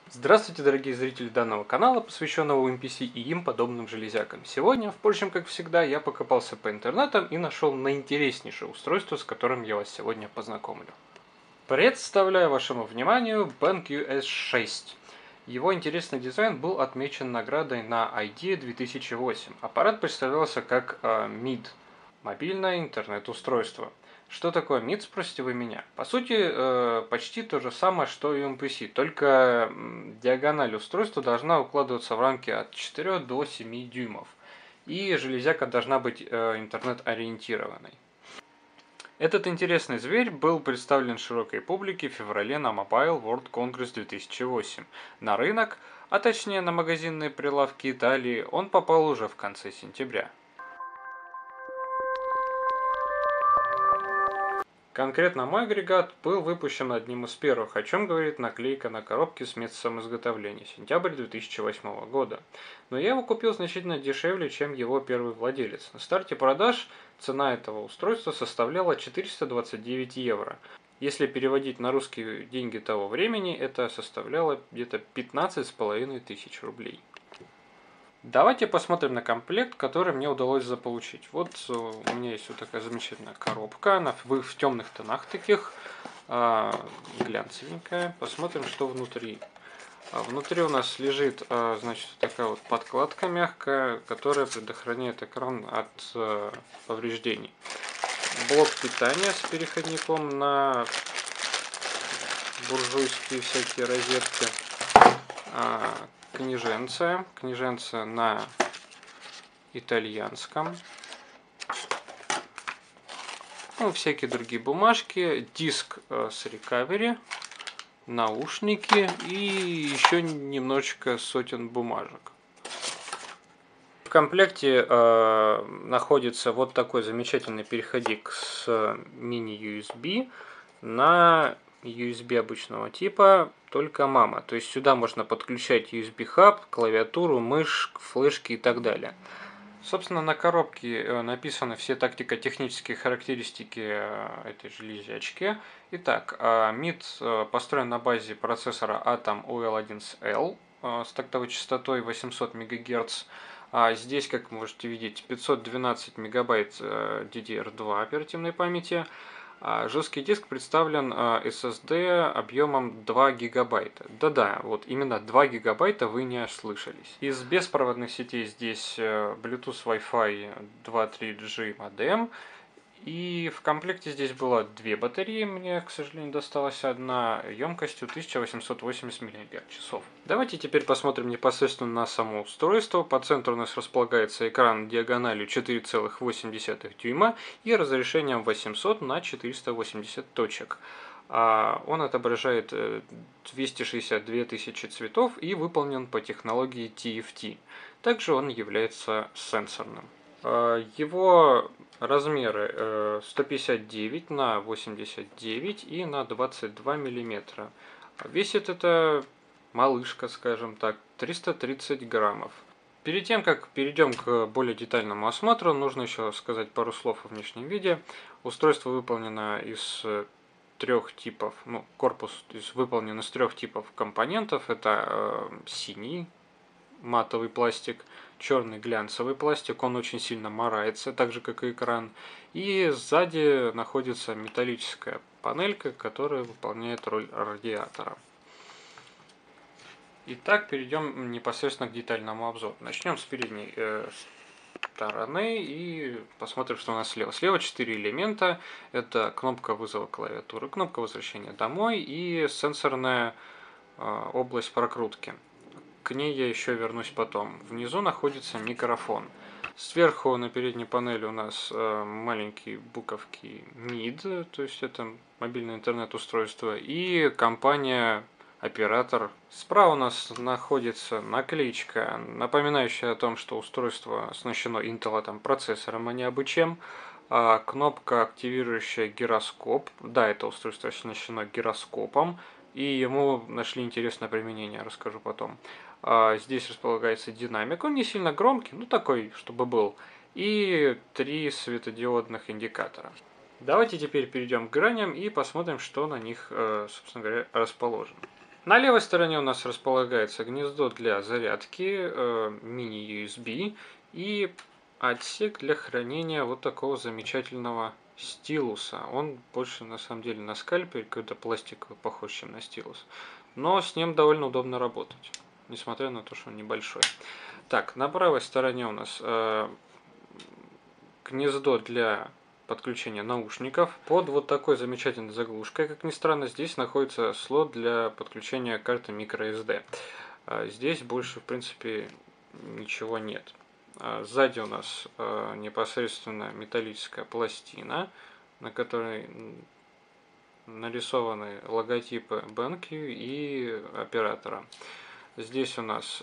Здравствуйте, дорогие зрители данного канала, посвященного MPC и им подобным железякам. Сегодня, впрочем, как всегда, я покопался по интернетам и нашел наинтереснейшее устройство, с которым я вас сегодня познакомлю. Представляю вашему вниманию BenQ S6. Его интересный дизайн был отмечен наградой на IDEA 2008. Аппарат представлялся как MID – мобильное интернет-устройство. Что такое MID, спросите вы меня? По сути, почти то же самое, что и MPC, только диагональ устройства должна укладываться в рамки от 4 до 7 дюймов. И железяка должна быть интернет-ориентированной. Этот интересный зверь был представлен широкой публике в феврале на Mobile World Congress 2008. На рынок, а точнее на магазинные прилавки Италии, он попал уже в конце сентября. Конкретно мой агрегат был выпущен одним из первых, о чем говорит наклейка на коробке с местом изготовления, сентябрь 2008 года. Но я его купил значительно дешевле, чем его первый владелец. На старте продаж цена этого устройства составляла 429 евро. Если переводить на русские деньги того времени, это составляло где-то 15,5 тысяч рублей. Давайте посмотрим на комплект, который мне удалось заполучить. Вот у меня есть вот такая замечательная коробка, она в темных тонах таких, глянцевенькая. Посмотрим, что внутри. Внутри у нас лежит, значит, такая вот подкладка мягкая, которая предохраняет экран от повреждений. Блок питания с переходником на буржуйские всякие розетки. Книженце на итальянском. Ну, всякие другие бумажки. Диск с рекавери. Наушники и еще немножечко сотен бумажек. В комплекте находится вот такой замечательный переходник с мини-USB на USB обычного типа, только мама. То есть сюда можно подключать USB-хаб, клавиатуру, мышь, флешки и так далее. Собственно, на коробке написаны все тактико-технические характеристики этой железячки. Итак, MID построен на базе процессора Atom UL11L с тактовой частотой 800 МГц. Здесь, как вы можете видеть, 512 мегабайт DDR2 оперативной памяти. Жесткий диск представлен SSD объемом 2 гигабайта. Да-да, вот именно 2 гигабайта, вы не ослышались. Из беспроводных сетей здесь Bluetooth, Wi-Fi 2.3G модем. И в комплекте здесь было две батареи, мне, к сожалению, досталась одна емкостью 1880 мАч. Давайте теперь посмотрим непосредственно на само устройство. По центру у нас располагается экран диагональю 4,8 дюйма и разрешением 800 на 480 точек. Он отображает 262 тысячи цветов и выполнен по технологии TFT. Также он является сенсорным. Его размеры 159 на 89 и на 22 миллиметра. Весит это малышка, скажем так, 330 граммов. Перед тем, как перейдем к более детальному осмотру, нужно еще сказать пару слов о внешнем виде. Устройство выполнено из трех типов, корпус выполнен из трех типов компонентов. Это синий матовый пластик, черный глянцевый пластик, он очень сильно морается, так же как и экран. И сзади находится металлическая панелька, которая выполняет роль радиатора. Итак, перейдем непосредственно к детальному обзору. Начнем с передней стороны и посмотрим, что у нас слева. Слева 4 элемента. Это кнопка вызова клавиатуры, кнопка возвращения домой и сенсорная область прокрутки. К ней я еще вернусь потом. Внизу находится микрофон. Сверху на передней панели у нас маленькие буковки MID, то есть это мобильное интернет-устройство, и компания оператор. Справа у нас находится наклеечка, напоминающая о том, что устройство оснащено Intel процессором, а не абы чем. Кнопка, активирующая гироскоп. Да, это устройство оснащено гироскопом, и ему нашли интересное применение, расскажу потом. Здесь располагается динамик, он не сильно громкий, такой, чтобы был. И 3 светодиодных индикатора. Давайте теперь перейдем к граням и посмотрим, что на них, собственно говоря, расположено. На левой стороне у нас располагается гнездо для зарядки, мини-USB и отсек для хранения вот такого замечательного стилуса. Он больше на самом деле на скальпель, какой-то пластиковый, похож, чем на стилус. Но с ним довольно удобно работать, несмотря на то, что он небольшой. Так, на правой стороне у нас гнездо для подключения наушников. Под вот такой замечательной заглушкой, как ни странно, здесь находится слот для подключения карты microSD. Здесь больше, в принципе, ничего нет. Сзади у нас непосредственно металлическая пластина, на которой нарисованы логотипы BenQ и оператора. Здесь у нас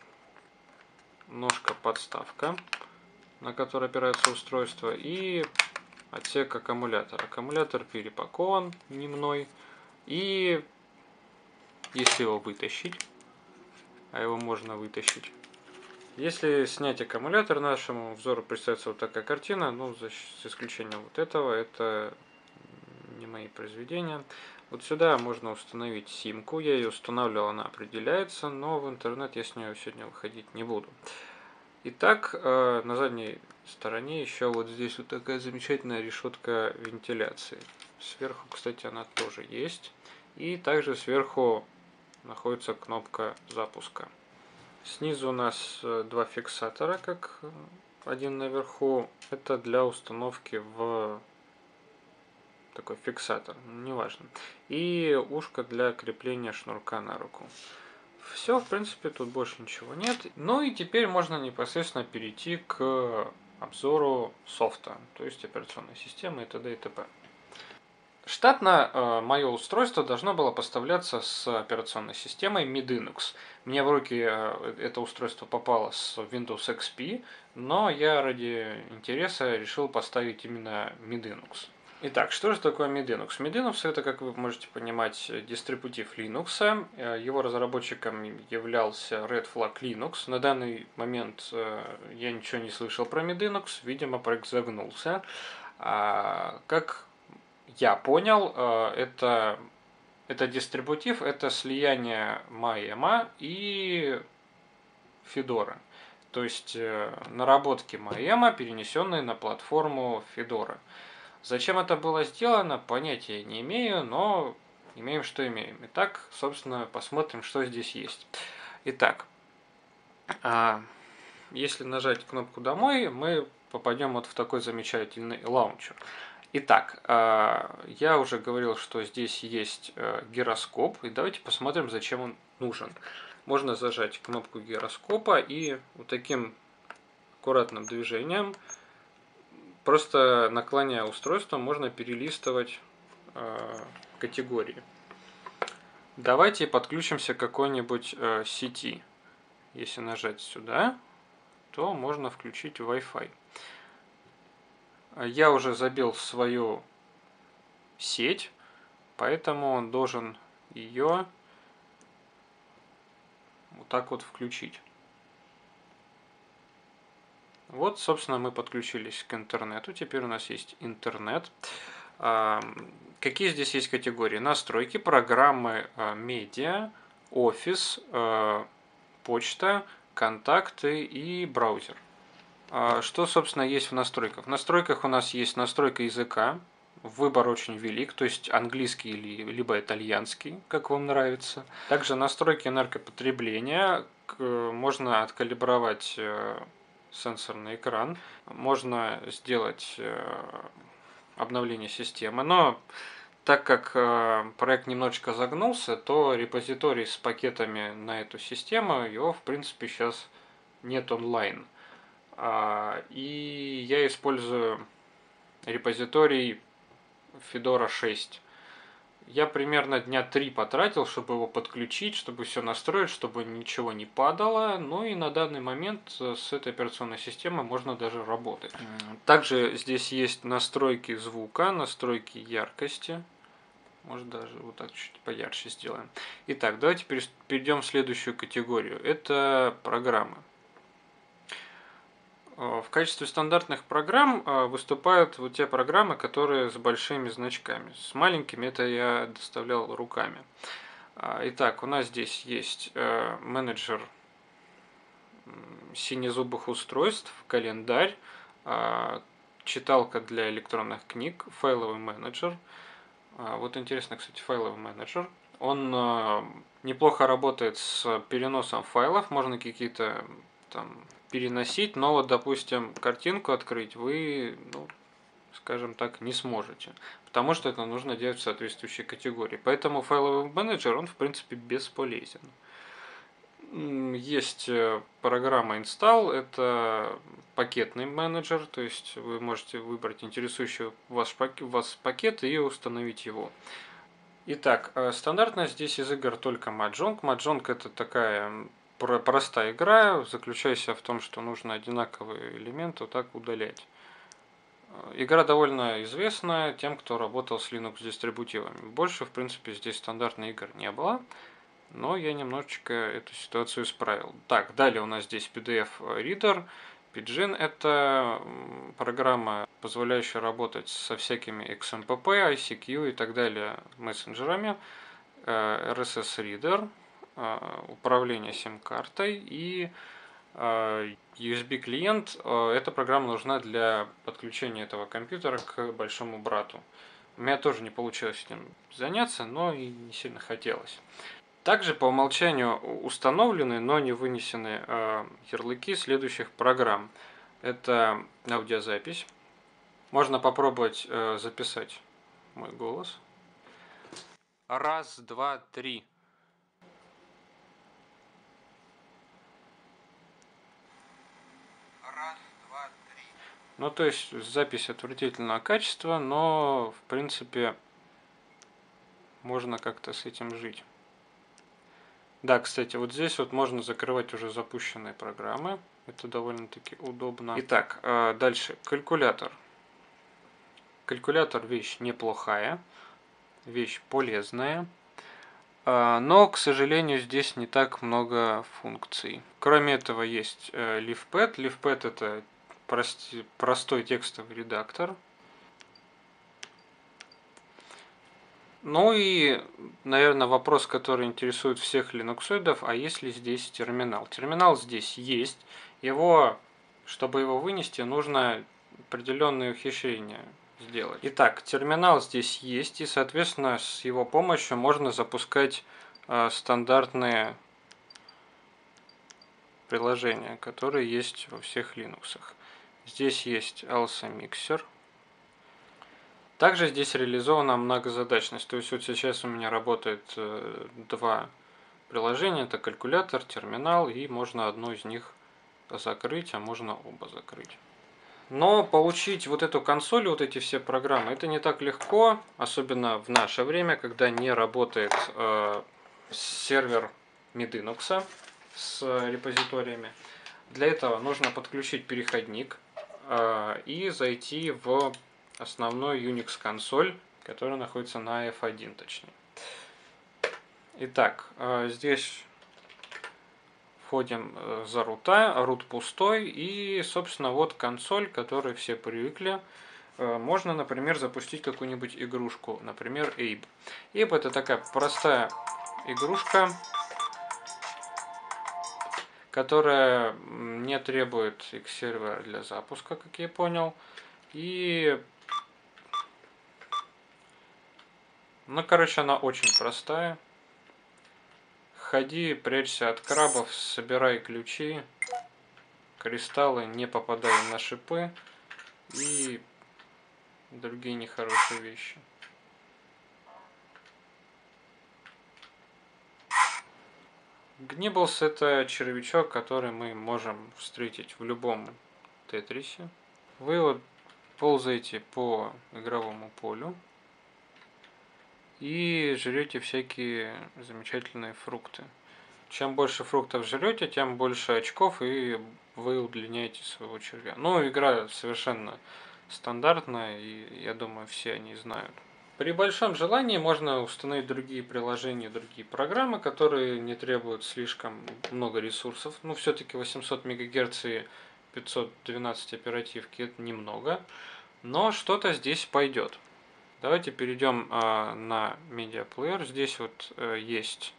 ножка-подставка, на которой опирается устройство, и отсек аккумулятора. Аккумулятор перепакован не мной, и если его вытащить, а его можно вытащить, если снять аккумулятор, нашему взору представится вот такая картина, ну, с исключением вот этого, это не мои произведения. Вот сюда можно установить симку, я ее устанавливал, она определяется, но в интернет я с нее сегодня выходить не буду. Итак, на задней стороне еще вот здесь вот такая замечательная решетка вентиляции. Сверху, кстати, она тоже есть. И также сверху находится кнопка запуска. Снизу у нас два фиксатора, как один наверху. Это для установки в такой фиксатор, неважно. И ушко для крепления шнурка на руку. Все, в принципе, тут больше ничего нет. Ну и теперь можно непосредственно перейти к обзору софта, то есть операционной системы и т.д. и т.п. Штатно мое устройство должно было поставляться с операционной системой Midlinux. Мне в руки это устройство попало с Windows XP, но я ради интереса решил поставить именно Midlinux. Итак, что же такое Midlinux? Midlinux это, как вы можете понимать, дистрибутив Linux. Его разработчиком являлся Red Flag Linux. На данный момент я ничего не слышал про Midlinux, видимо, проект загнулся. Как я понял, это дистрибутив, это слияние MyEMA и Fedora. То есть наработки MyEMA, перенесенные на платформу Fedora. Зачем это было сделано, понятия не имею, но имеем, что имеем. Итак, собственно, посмотрим, что здесь есть. Итак, если нажать кнопку «Домой», мы попадем вот в такой замечательный лаунчер. Итак, я уже говорил, что здесь есть гироскоп, и давайте посмотрим, зачем он нужен. Можно зажать кнопку гироскопа и вот таким аккуратным движением, просто наклоняя устройство, можно перелистывать категории. Давайте подключимся к какой-нибудь сети. Если нажать сюда, то можно включить Wi-Fi. Я уже забил свою сеть, поэтому он должен ее вот так вот включить. Вот, собственно, мы подключились к интернету. Теперь у нас есть интернет. Какие здесь есть категории? Настройки, программы, медиа, офис, почта, контакты и браузер. Что, собственно, есть в настройках? В настройках у нас есть настройка языка. Выбор очень велик, то есть английский либо итальянский, как вам нравится. Также настройки энергопотребления. Можно откалибровать сенсорный экран. Можно сделать обновление системы. Но так как проект немножечко загнулся, то репозиторий с пакетами на эту систему, его в принципе сейчас нет онлайн. И я использую репозиторий Fedora 6. Я примерно дня 3 потратил, чтобы его подключить, чтобы все настроить, чтобы ничего не падало. Ну и на данный момент с этой операционной системой можно даже работать. Также здесь есть настройки звука, настройки яркости. Может даже вот так чуть поярче сделаем. Итак, давайте перейдем в следующую категорию. Это программы. В качестве стандартных программ выступают вот те программы, которые с большими значками. С маленькими это я доставлял руками. Итак, у нас здесь есть менеджер синезубых устройств, календарь, читалка для электронных книг, файловый менеджер. Вот интересно, кстати, файловый менеджер. Он неплохо работает с переносом файлов, можно какие-то там переносить, но вот, допустим, картинку открыть вы, ну, скажем так, не сможете, потому что это нужно делать в соответствующей категории. Поэтому файловый менеджер, он в принципе бесполезен. Есть программа Install, это пакетный менеджер, то есть вы можете выбрать интересующий вас пакет и установить его. Итак, стандартно здесь из игр только Mahjong. Mahjong это такая простая игра, заключающаяся в том, что нужно одинаковые элементы вот так удалять. Игра довольно известная тем, кто работал с Linux дистрибутивами. Больше, в принципе, здесь стандартных игр не было. Но я немножечко эту ситуацию исправил. Так, далее у нас здесь PDF-ридер. Pidgin – это программа, позволяющая работать со всякими XMPP, ICQ и так далее мессенджерами. RSS-ридер, управление сим-картой и USB-клиент. Эта программа нужна для подключения этого компьютера к большому брату. У меня тоже не получилось этим заняться, но и не сильно хотелось. Также по умолчанию установлены, но не вынесены ярлыки следующих программ. Это аудиозапись. Можно попробовать записать мой голос. Раз, два, три. Раз, два, три. Ну, то есть запись отвратительного качества, но в принципе можно как-то с этим жить. Да, кстати, вот здесь вот можно закрывать уже запущенные программы. Это довольно-таки удобно. Итак, дальше. Калькулятор. Калькулятор вещь неплохая, вещь полезная. Но, к сожалению, здесь не так много функций. Кроме этого есть LeafPad. LeafPad это простой текстовый редактор. Ну и, наверное, вопрос, который интересует всех линуксоидов, а есть ли здесь терминал? Терминал здесь есть. Чтобы его вынести, нужно определенные ухищрения сделать. Итак, терминал здесь есть, и, соответственно, с его помощью можно запускать стандартные приложения, которые есть во всех Linux. Здесь есть ALSA Mixer. Также здесь реализована многозадачность. То есть вот сейчас у меня работает два приложения. Это калькулятор, терминал. И можно одно из них закрыть, а можно оба закрыть. Но получить вот эту консоль, вот эти все программы, это не так легко. Особенно в наше время, когда не работает сервер Midlinux с репозиториями. Для этого нужно подключить переходник и зайти в основной Unix консоль, которая находится на F1 точнее. Итак, здесь входим за рута, root пустой и, собственно, вот консоль, к которой все привыкли. Можно, например, запустить какую-нибудь игрушку, например, Abe. Abe это такая простая игрушка, которая не требует X-сервера для запуска, как я понял. И ну, короче, она очень простая. Ходи, прячься от крабов, собирай ключи, кристаллы, не попадай на шипы и другие нехорошие вещи. Гниблс это червячок, который мы можем встретить в любом тетрисе. Вы вот ползаете по игровому полю и жрете всякие замечательные фрукты. Чем больше фруктов жрете, тем больше очков, и вы удлиняете своего червя. Ну, игра совершенно стандартная, и я думаю, все они знают. При большом желании можно установить другие приложения, другие программы, которые не требуют слишком много ресурсов. Ну, все-таки 800 МГц и 512 оперативки это немного, но что-то здесь пойдет. Давайте перейдем на Media Player. Здесь вот есть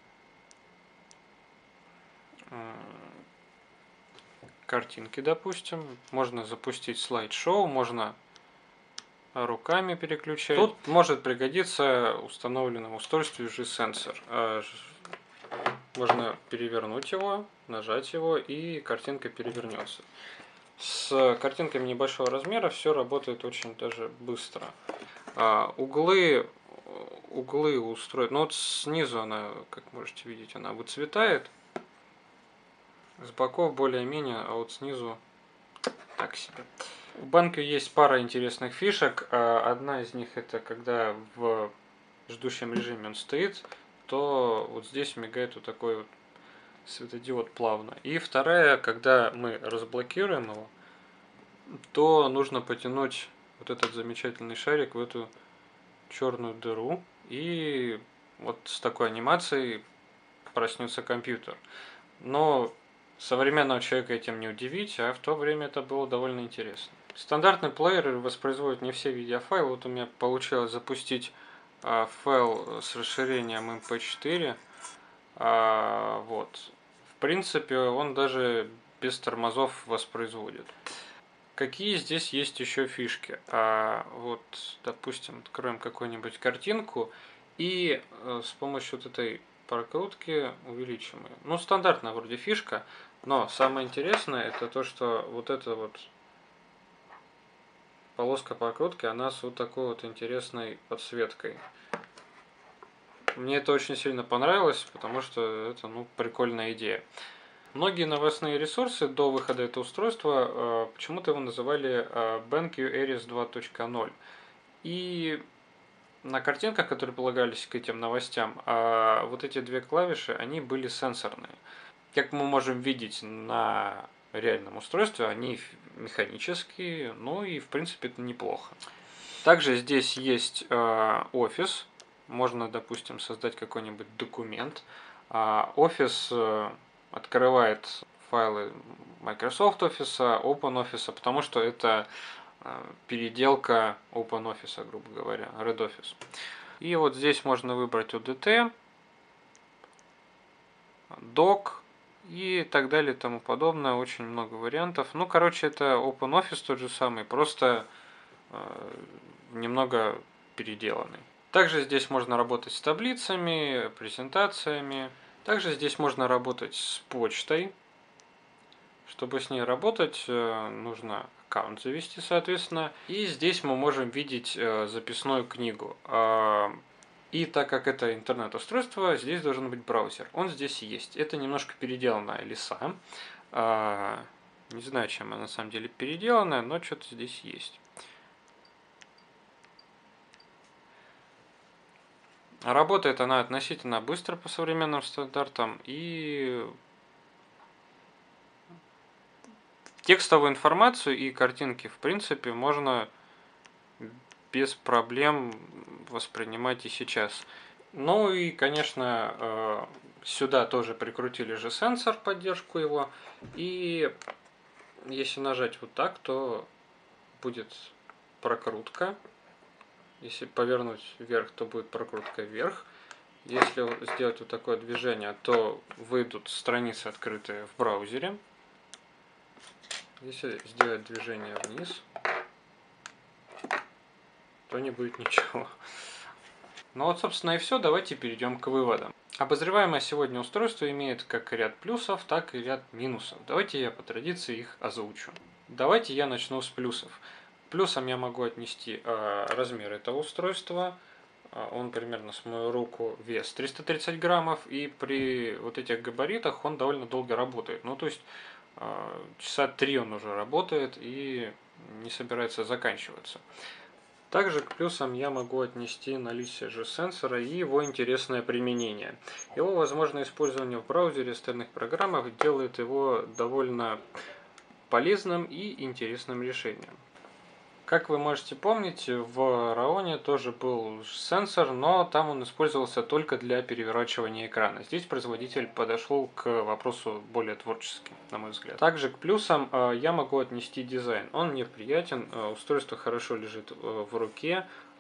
картинки, допустим. Можно запустить слайд-шоу, можно руками переключать. Тут может пригодиться установленному устройству G-Sensor. Можно перевернуть его, нажать его, и картинка перевернется. С картинками небольшого размера все работает очень даже быстро. Углы устроить. Ну вот снизу она, как можете видеть, она выцветает. С боков более-менее, а вот снизу так себе. У банка есть пара интересных фишек. Одна из них это когда в ждущем режиме он стоит, то вот здесь мигает вот такой вот светодиод плавно. И вторая, когда мы разблокируем его, то нужно потянуть вот этот замечательный шарик в эту черную дыру, и вот с такой анимацией проснется компьютер. Но современного человека этим не удивить, а в то время это было довольно интересно. Стандартный плеер воспроизводит не все видеофайлы. Вот у меня получилось запустить файл с расширением MP4. Вот. В принципе, он даже без тормозов воспроизводит. Какие здесь есть еще фишки? Вот, допустим, откроем какую-нибудь картинку и с помощью вот этой прокрутки увеличим ее. Ну, стандартная вроде фишка, но самое интересное это то, что вот эта вот полоска прокрутки, она с вот такой вот интересной подсветкой. Мне это очень сильно понравилось, потому что это, ну, прикольная идея. Многие новостные ресурсы до выхода этого устройства почему-то его называли BenQ Ares 2.0. И на картинках, которые прилагались к этим новостям, вот эти две клавиши, они были сенсорные. Как мы можем видеть на реальном устройстве, они механические, ну и в принципе это неплохо. Также здесь есть офис. Можно, допустим, создать какой-нибудь документ. Офис открывает файлы Microsoft Office, OpenOffice, потому что это переделка OpenOffice, грубо говоря, Red Office. И вот здесь можно выбрать UDT, Doc и так далее и тому подобное. Очень много вариантов. Ну, короче, это OpenOffice тот же самый, просто немного переделанный. Также здесь можно работать с таблицами, презентациями. Также здесь можно работать с почтой. Чтобы с ней работать, нужно аккаунт завести, соответственно. И здесь мы можем видеть записную книгу. И так как это интернет-устройство, здесь должен быть браузер. Он здесь есть. Это немножко переделанная лиса. Не знаю, чем она на самом деле переделанная, но что-то здесь есть. Работает она относительно быстро по современным стандартам, и текстовую информацию и картинки, в принципе, можно без проблем воспринимать и сейчас. Ну и, конечно, сюда тоже прикрутили же сенсор, поддержку его. И если нажать вот так, то будет прокрутка. Если повернуть вверх, то будет прокрутка вверх. Если сделать вот такое движение, то выйдут страницы, открытые в браузере. Если сделать движение вниз, то не будет ничего. Ну вот, собственно, и все. Давайте перейдем к выводам. Обозреваемое сегодня устройство имеет как ряд плюсов, так и ряд минусов. Давайте я по традиции их озвучу. Давайте я начну с плюсов. Плюсом я могу отнести размер этого устройства. Он примерно с мою руку, вес 330 граммов, и при вот этих габаритах он довольно долго работает. Ну, то есть часа 3 он уже работает и не собирается заканчиваться. Также к плюсам я могу отнести наличие G-сенсора и его интересное применение. Его возможное использование в браузере и остальных программах делает его довольно полезным и интересным решением. Как вы можете помнить, в Раоне тоже был сенсор, но там он использовался только для переворачивания экрана. Здесь производитель подошел к вопросу более творчески, на мой взгляд. Также к плюсам я могу отнести дизайн. Он мне приятен, устройство хорошо лежит в руке,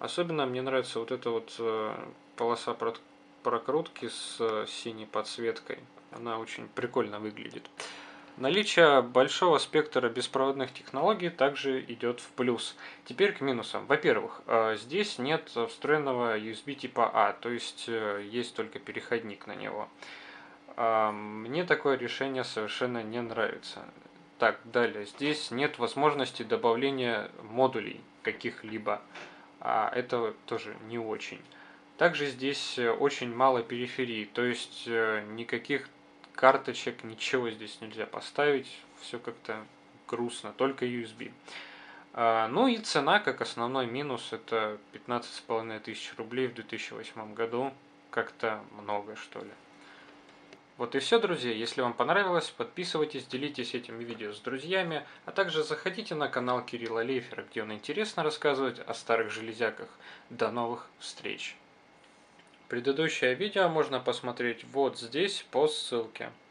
Особенно мне нравится вот эта вот полоса прокрутки с синей подсветкой. Она очень прикольно выглядит. Наличие большого спектра беспроводных технологий также идет в плюс. Теперь к минусам. Во-первых, здесь нет встроенного USB типа А, то есть есть только переходник на него. Мне такое решение совершенно не нравится. Так, далее. Здесь нет возможности добавления модулей каких-либо. Это тоже не очень. Также здесь очень мало периферии, то есть никаких карточек, ничего здесь нельзя поставить. Все как-то грустно, только USB. Ну и цена, как основной минус, это 15,5 тысяч рублей в 2008 году. Как-то много, что ли. Вот и все, друзья. Если вам понравилось, подписывайтесь, делитесь этим видео с друзьями, а также заходите на канал Кирилла Лейфера, где он интересно рассказывает о старых железяках. До новых встреч! Предыдущее видео можно посмотреть вот здесь по ссылке.